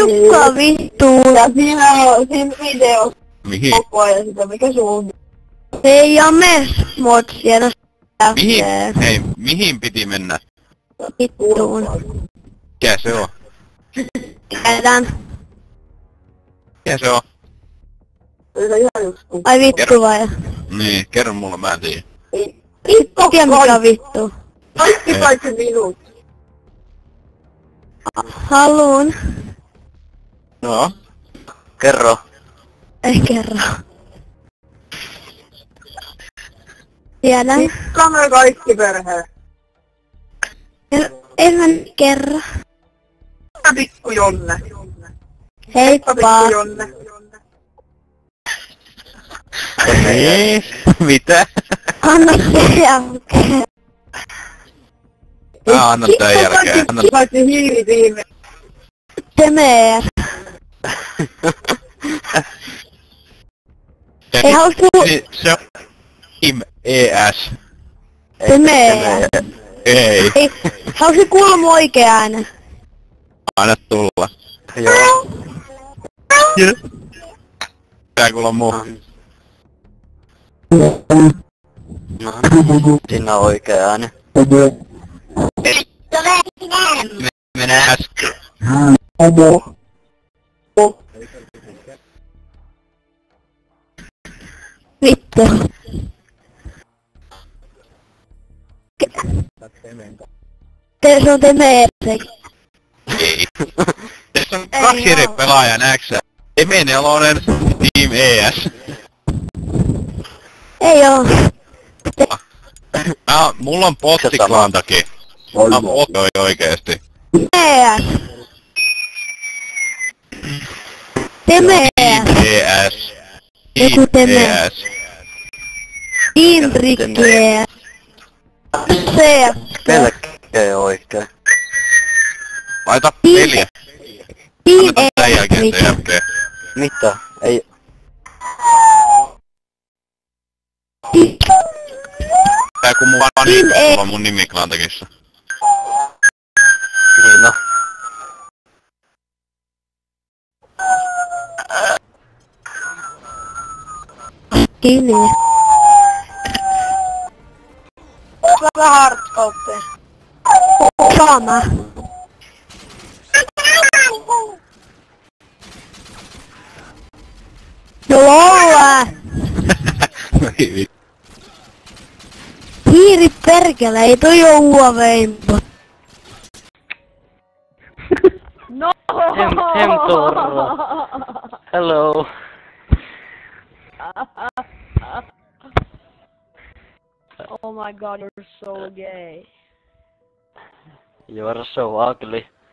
Kuka vittu? Ja siinä on siinä videossa Mihin? koko ajan sitä, mikä sun... Ei James mod siellä Mihin? Hei, mihin piti mennä? vittuun. Mikä se on? Tiedän. Mikä se on? Se on ihan just kun... Ai vittu vai? Niin, kerro mulle, mä en tiedä. Vittu tiedä mikä on vittu. Kaikki paitsi minut. Haluun. No? Kerro. Ei kerro. Tiedän. Mitkä me kaikki perhe? En mä nyt kerro. Pikku Jonne. Heippa. Pikku Jonne. Ei. Mitä? Anna se jälkeen. Mä annan tän jälkeen. Annan... Paitsi hiilitiimi. Temer. Ei haluaisko... Se on Team ES. Temer. Ei. Ei. Haluaisko kuulla mun oikea äänen? Anna tulla. Joo. Tää kuulla muu. No. Siinä on oikea ääni. Mene äsken. Vittu. Se on Temer. Ei. Tässä on kaksi eri pelaajan X. Emenelonen Team ES. Ei oo. Mulla on pottiklantakin. Mä oon oikeesti. Temer. Temer. Team ES. Joku Temer. ES. Inrikkeä. Se. Pelkkää oikein. Laita peliä. Team Annetaan tän jälkeen Inrikkeä. TFT. Mitä? Ei. Tää kun mun mulla on mun nimi klantakissa. Niin no. Kiinni. Vähän hardcopea. Sama. No lolla! Hiiri perkele, ei toi oo UAV-impo. No! Hemtorro. Hello. Oh my god, you're so gay. You are so ugly.